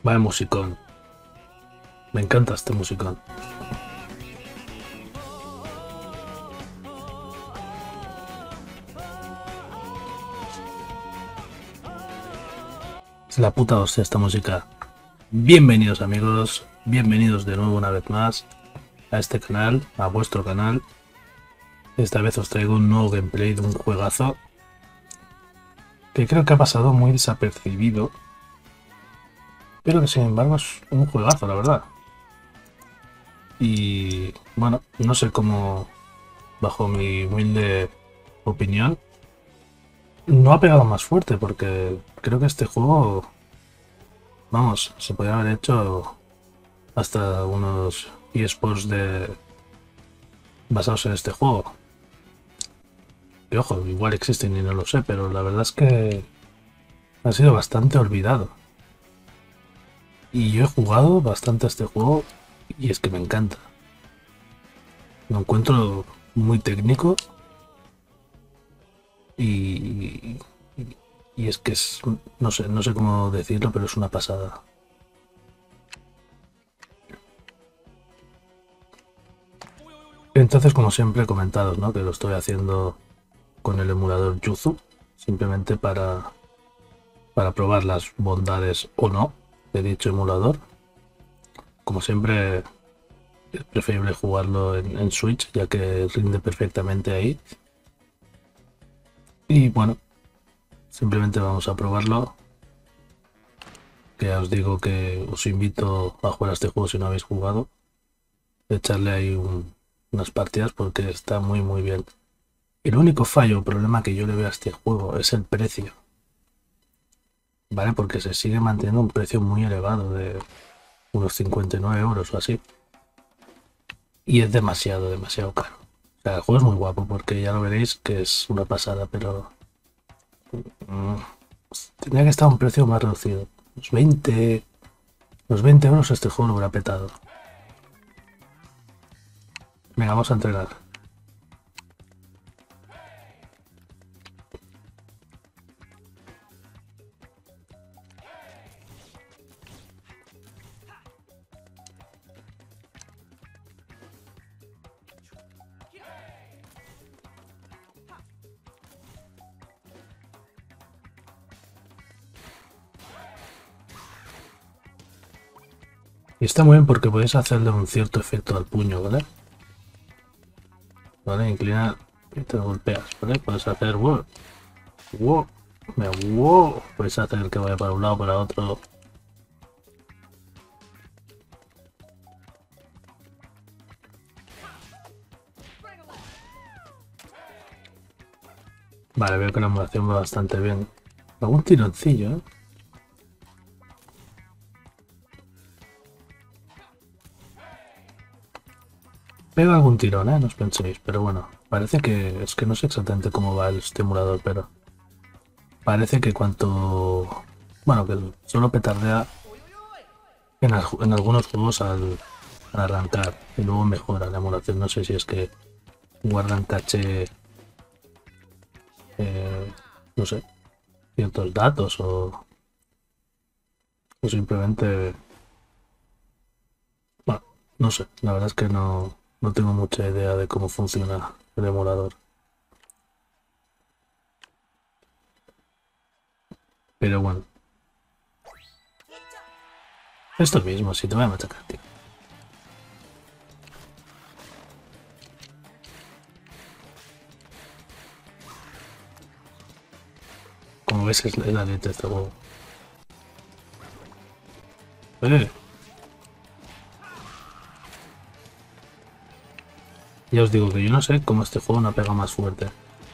Vaya musicón. Me encanta este musicón. Es la puta hostia esta música. Bienvenidos amigos, bienvenidos de nuevo una vez más a este canal, a vuestro canal. Esta vez os traigo un nuevo gameplay de un juegazo que creo que ha pasado muy desapercibido, pero que sin embargo es un juegazo, la verdad. Y bueno, no sé cómo, bajo mi humilde opinión, no ha pegado más fuerte porque creo que este juego, vamos, se podría haber hecho hasta unos eSports basados en este juego. Y ojo, igual existen y no lo sé, pero la verdad es que ha sido bastante olvidado. Y yo he jugado bastante a este juego y es que me encanta. Lo encuentro muy técnico y, y es que es, no sé cómo decirlo, pero es una pasada. Entonces, como siempre he comentado, ¿no? Que lo estoy haciendo con el emulador Yuzu, simplemente para probar las bondades o no de dicho emulador. Como siempre, es preferible jugarlo en Switch, ya que rinde perfectamente ahí. Y bueno, simplemente vamos a probarlo. Que ya os digo que os invito a jugar a este juego si no habéis jugado. Echarle ahí unas partidas porque está muy bien. El único fallo o problema que yo le veo a este juego es el precio. ¿Vale? Porque se sigue manteniendo un precio muy elevado de unos 59 euros o así. Y es demasiado caro. O sea, el juego es muy guapo porque ya lo veréis que es una pasada, pero mm, tendría que estar a un precio más reducido. Los 20 euros este juego lo hubiera petado. Venga, vamos a entrenar. Y está muy bien porque podéis hacerle un cierto efecto al puño, ¿vale? ¿Vale? Inclinar y te golpeas, ¿vale? Puedes hacer wow, wow, wow. Puedes hacer que vaya para un lado, para otro. Vale, veo que la emulación va bastante bien. Algún tironcillo, ¿eh? Pega algún tirón, ¿eh? No os penséis, pero bueno. Parece que... Es que no sé exactamente cómo va el estimulador, pero... Parece que cuanto... Bueno, que solo petardea en algunos juegos al arrancar. Y luego mejora la emulación. No sé si es que guardan caché... no sé, ciertos datos o simplemente... Bueno, no sé. La verdad es que no tengo mucha idea de cómo funciona el emulador. Pero bueno, esto mismo, si te voy a machacar, tío. Como ves, es la neta este juego. Eh, ya os digo que yo no sé cómo este juego no pega más fuerte.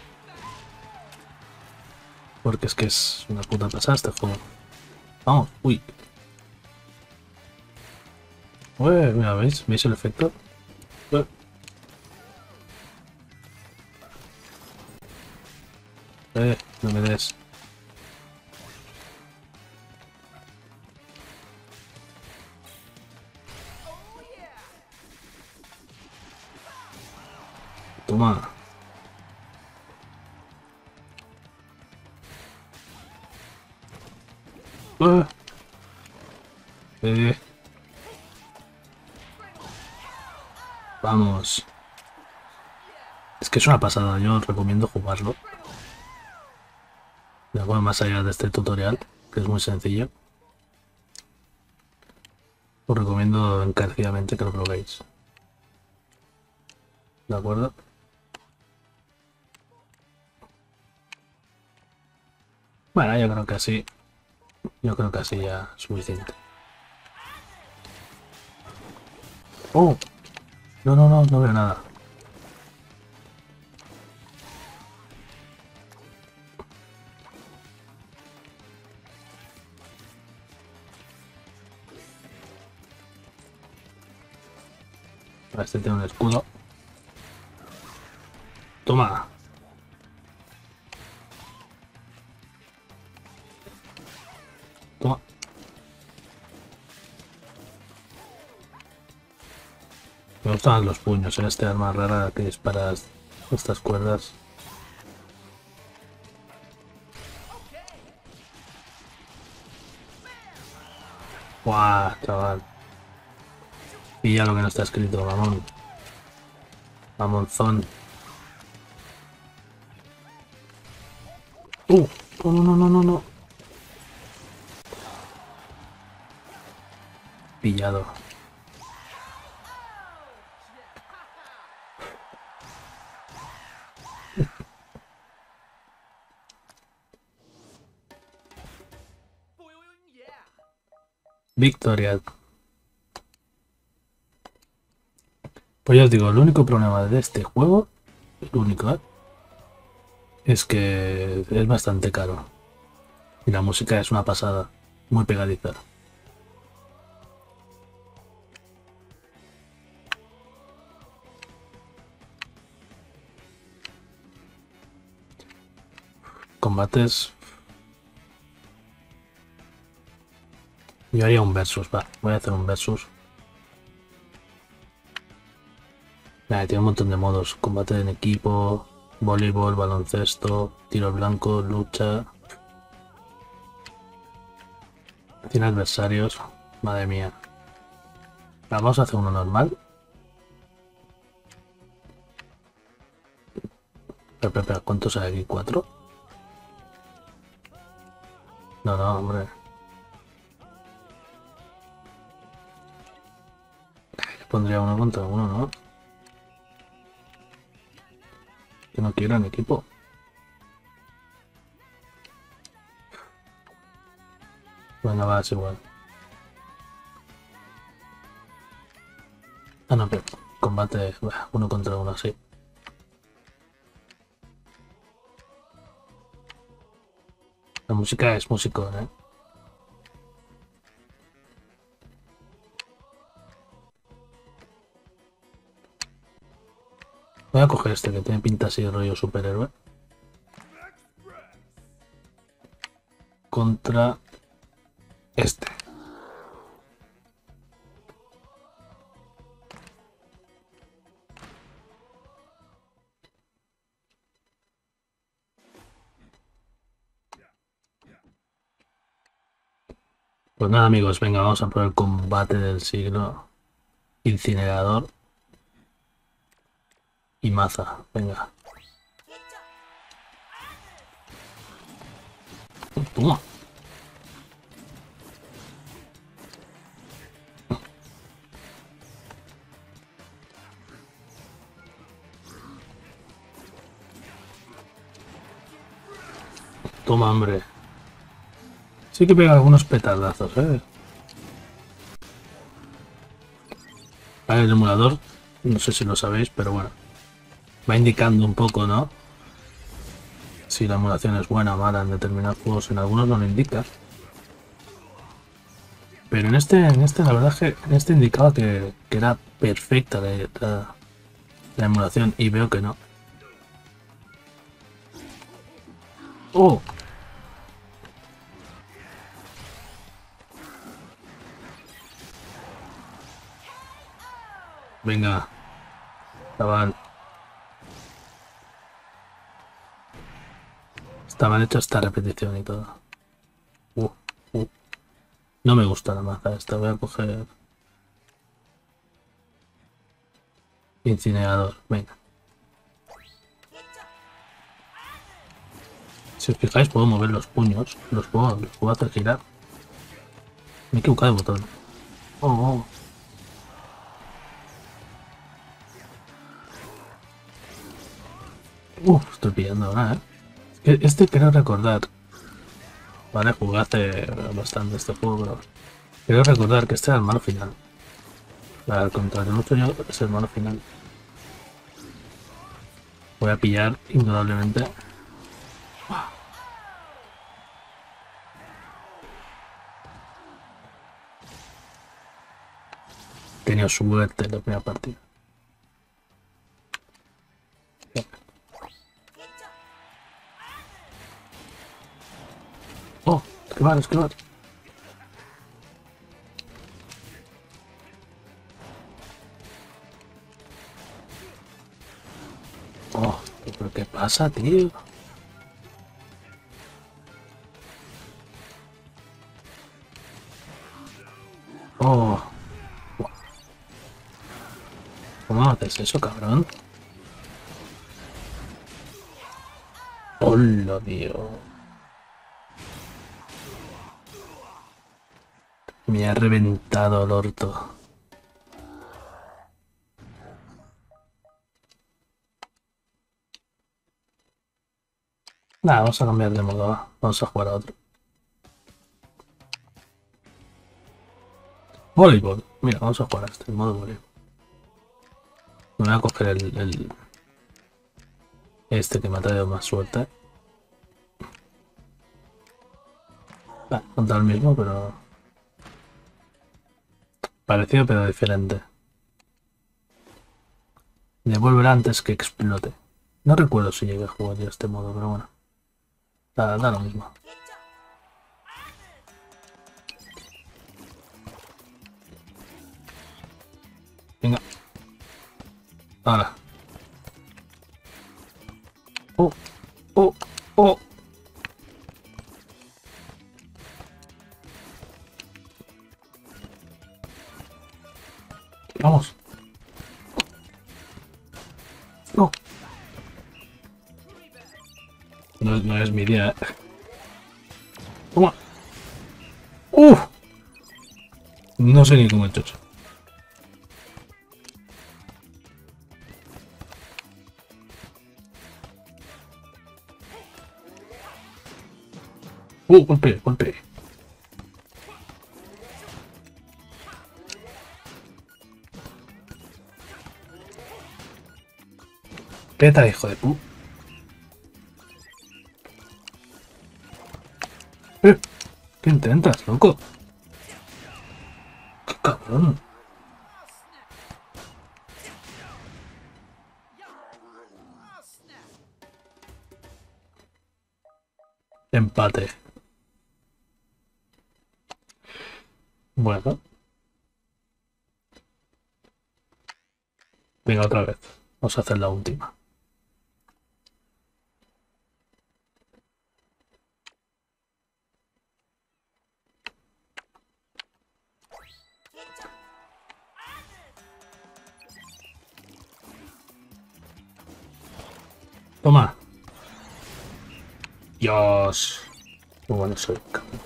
Porque es que es una puta pasada este juego. Vamos, uy. Mira, ¿veis? ¿Veis el efecto? Eh, no me des. Toma. Eh, Vamos. Es que es una pasada, yo os recomiendo jugarlo. Ya, bueno, más allá de este tutorial, que es muy sencillo. Os recomiendo encarecidamente que lo probéis. ¿De acuerdo? Bueno, yo creo que así. Yo creo que así ya es suficiente. ¡Oh! No, no, no, no veo nada. Este tiene un escudo. Toma. Toma. Me gustan los puños en este arma rara que disparas estas cuerdas. ¡Guau, chaval! Pilla lo que no está escrito, mamón. Mamonzón. No, no, no, no, no, no. Pillado. Victoria. Pues ya os digo, el único problema de este juego, el único, es que es bastante caro. Y la música es una pasada, muy pegadiza. Combates. Yo haría un versus, va. Voy a hacer un versus. Nada, tiene un montón de modos. Combate en equipo, voleibol, baloncesto, tiro al blanco, lucha. Tiene adversarios. Madre mía. Vamos a hacer uno normal. Espera, ¿cuántos hay aquí? ¿4? No, no, hombre. Pondría uno contra uno, ¿no? Que no quiero en equipo. Bueno, va, es igual. Ah, no, pero combate uno contra uno, sí. La música es músico, ¿eh? Voy a coger este que tiene pinta así de rollo superhéroe. Contra este. Pues nada amigos, venga, vamos a por el combate del siglo. Incinerador y maza, venga. Toma. Toma, hombre. Sí que pega algunos petardazos, ¿eh? Vale, el emulador, no sé si lo sabéis, pero bueno. Va indicando un poco, ¿no? Si la emulación es buena o mala en determinados juegos, en algunos no lo indica. Pero en este la verdad es que en este indicaba que era perfecta la emulación y veo que no. ¡Oh! Venga, chaval. Estaban hechas esta repetición y todo. Uh, uh. No me gusta la maza esta. Voy a coger incinerador. Venga. Si os fijáis, puedo mover los puños. Los puedo hacer girar. Me he equivocado de botón. Oh, oh. Estoy pillando ahora, ¿eh? Este quiero recordar. Vale, jugué hace bastante este juego, pero quiero recordar que este era el malo final. Al contrario, mucho yo es el malo final. Voy a pillar indudablemente. He tenido suerte en la primera partida. Oh, esquivar, esquivar. Oh, pero ¿qué pasa, tío? Oh, ¿cómo haces eso, cabrón? Hola, tío. Me ha reventado el orto. Nada, vamos a cambiar de modo, va. Vamos a jugar a otro. Voleibol. Mira, vamos a jugar a este, modo voleibol. Me voy a coger este que me ha traído más suerte. Va, contra el mismo, pero parecido pero diferente. Devolver antes que explote. No recuerdo si llegué a jugar yo este modo, pero bueno. Da lo mismo. Venga. Ahora. Oh, oh, oh. Vamos. No. No es mi día, eh. Toma. ¡Uf! No sé ni cómo he hecho eso. Golpe, golpe. Peta, hijo de pu. ¿Qué intentas, loco? ¡Qué cabrón! Empate. Bueno, venga otra vez. Vamos a hacer la última. Toma. Dios. Qué bueno soy, cabrón.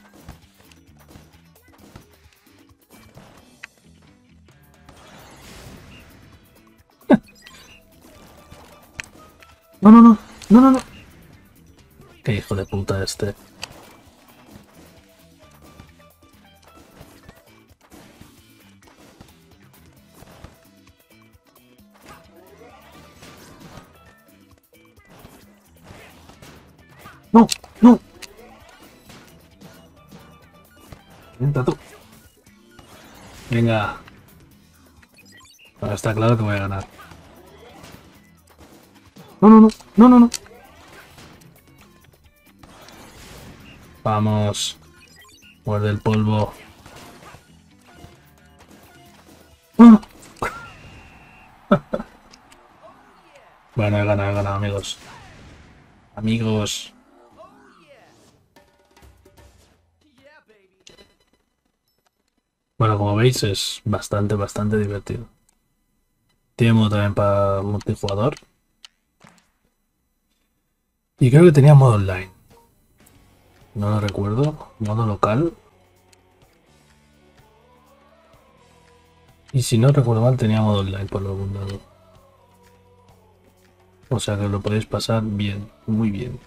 No, no, no. No, no, no. Qué hijo de puta este. No, no. Entra tú. Venga. Ahora está claro que voy a ganar. No, no, no. No, no, no. Vamos. Muerde el polvo. ¡Ah! Bueno, he ganado, amigos. Amigos. Bueno, como veis es bastante divertido. Tiene modo también para multijugador. Y creo que tenía modo online. No lo recuerdo. Modo local. Y si no recuerdo mal tenía modo online por algún lado. O sea que lo podéis pasar bien, muy bien.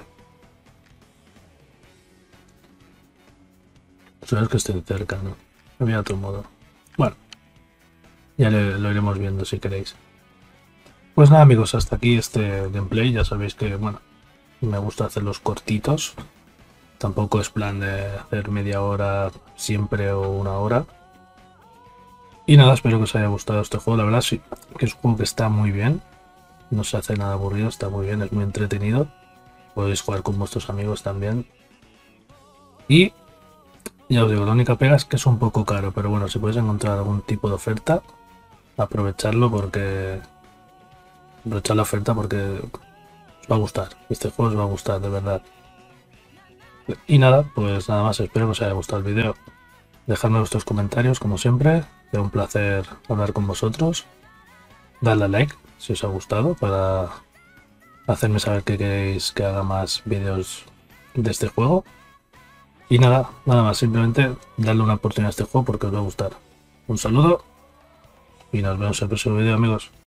Solo es que estoy cerca, ¿no? Había otro modo. Bueno, ya lo iremos viendo si queréis. Pues nada amigos, hasta aquí este gameplay. Ya sabéis que, bueno, me gusta hacerlos cortitos. Tampoco es plan de hacer media hora siempre o una hora. Y nada, espero que os haya gustado este juego. La verdad sí que es un juego que está muy bien. No se hace nada aburrido, está muy bien, es muy entretenido. Podéis jugar con vuestros amigos también. Y ya os digo, la única pega es que es un poco caro. Pero bueno, si podéis encontrar algún tipo de oferta, aprovecharlo porque... Aprovechar la oferta porque os va a gustar. Este juego os va a gustar, de verdad. Y nada, pues nada más, espero que os haya gustado el vídeo. Dejadme vuestros comentarios, como siempre. Es un placer hablar con vosotros. Dadle a like si os ha gustado para hacerme saber que queréis que haga más vídeos de este juego. Y nada, nada más, simplemente darle una oportunidad a este juego porque os va a gustar. Un saludo y nos vemos en el próximo vídeo, amigos.